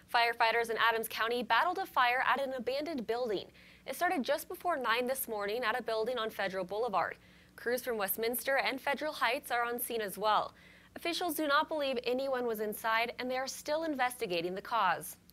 Firefighters in Adams County battled a fire at an abandoned building. It started just before 9 this morning at a building on Federal Boulevard. Crews from Westminster and Federal Heights are on scene as well. Officials do not believe anyone was inside, and they are still investigating the cause.